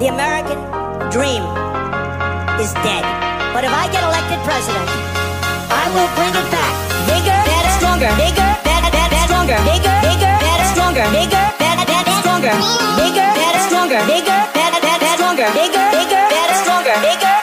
The American dream is dead. But if I get elected president, I will bring it back. Bigger, better, stronger. Bigger, better, stronger. Bigger, better, stronger. Bigger, better, stronger. Bigger, better, stronger. Bigger, better, stronger. Bigger, better, stronger. Bigger.